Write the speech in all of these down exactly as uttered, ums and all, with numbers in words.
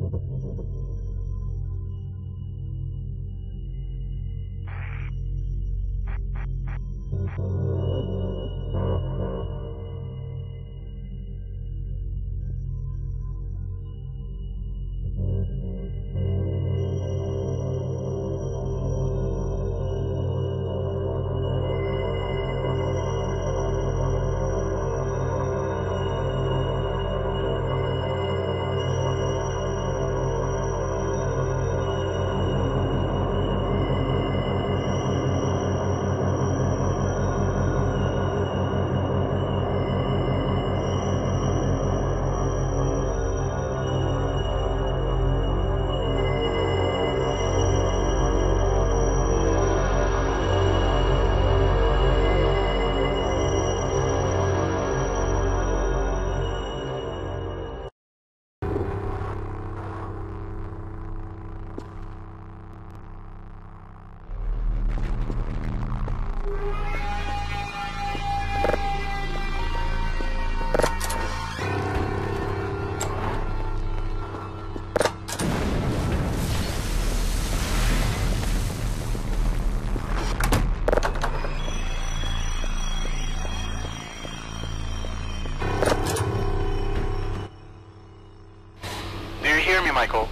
Michael?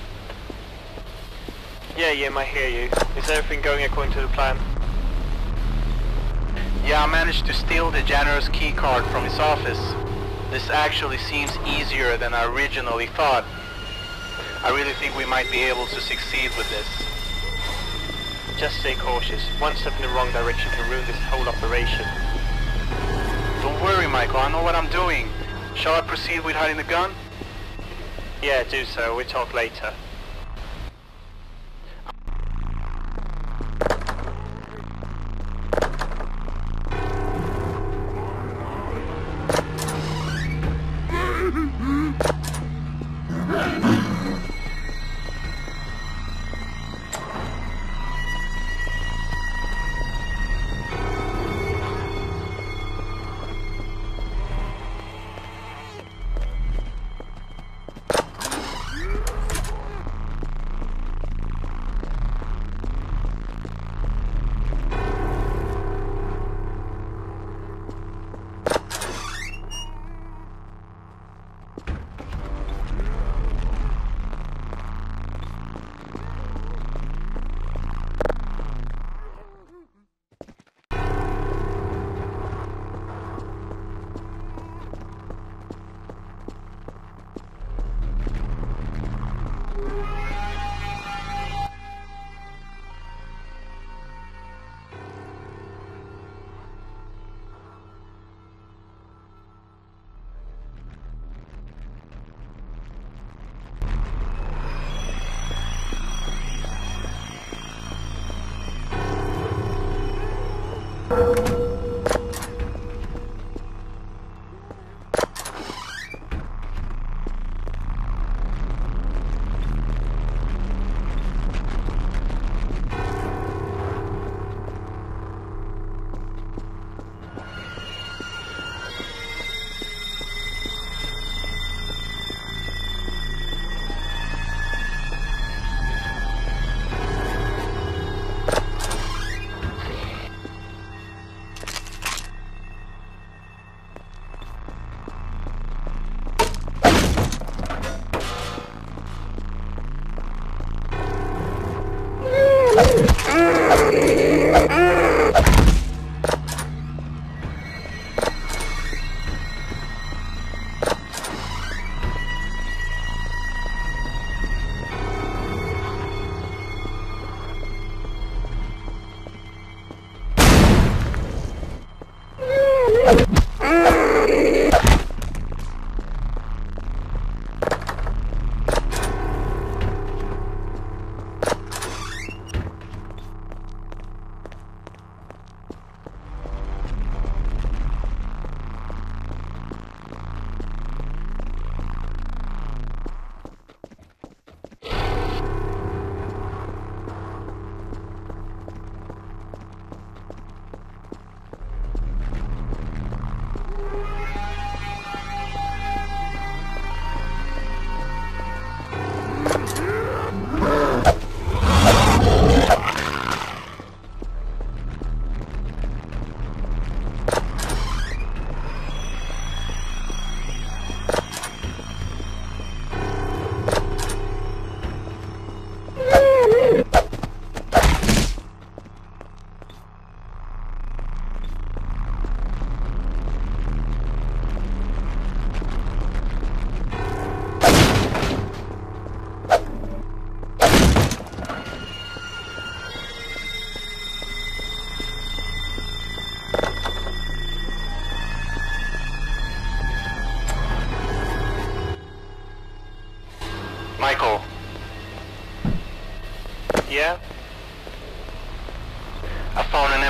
Yeah, Yim, I hear you. Is everything going according to the plan? Yeah, I managed to steal the janitor's key card from his office. This actually seems easier than I originally thought. I really think we might be able to succeed with this. Just stay cautious. One step in the wrong direction can ruin this whole operation. Don't worry, Michael, I know what I'm doing. Shall I proceed with hiding the gun? Yeah, do so. We'll talk later.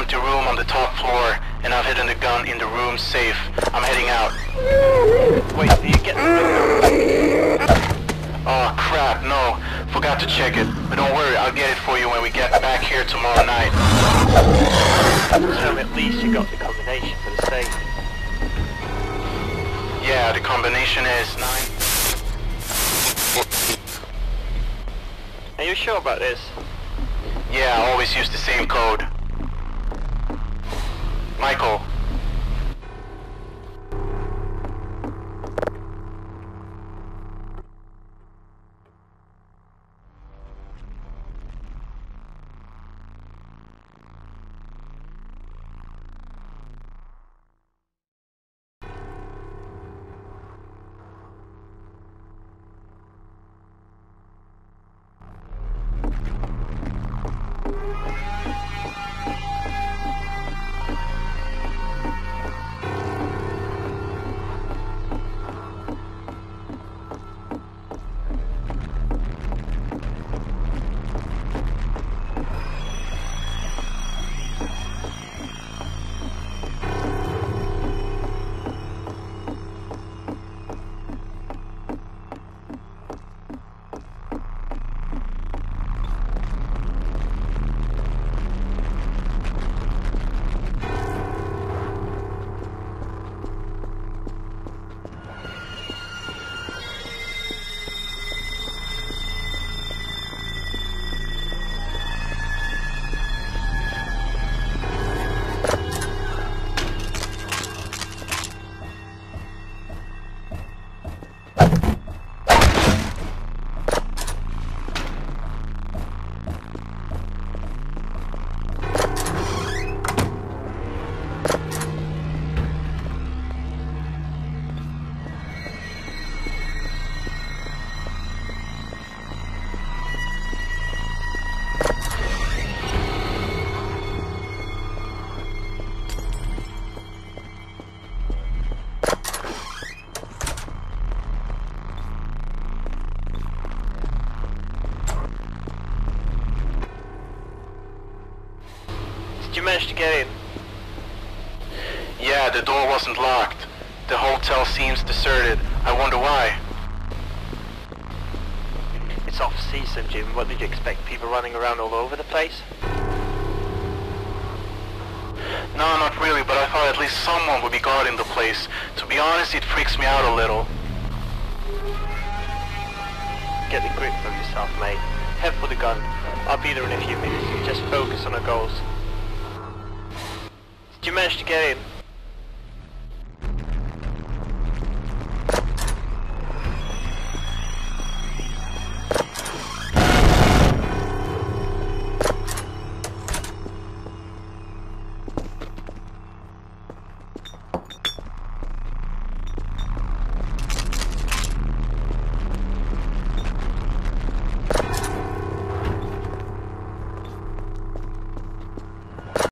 empty room on the top floor, and I've hidden the gun in the room safe. I'm heading out. Wait, do you get the gun? Oh crap, no. Forgot to check it. But don't worry, I'll get it for you when we get back here tomorrow night. So at least you got the combination for the safe. Yeah, the combination is nine. Are you sure about this? Yeah, I always use the same code. Michael. Did you manage to get in? Yeah, the door wasn't locked. The hotel seems deserted. I wonder why. It's off-season, Jim. What did you expect? People running around all over the place? No, not really, but I thought at least someone would be guarding the place. To be honest, it freaks me out a little. Get the grip from yourself, mate. Head for the gun. I'll be there in a few minutes. Just focus on our goals. Did you manage to get in?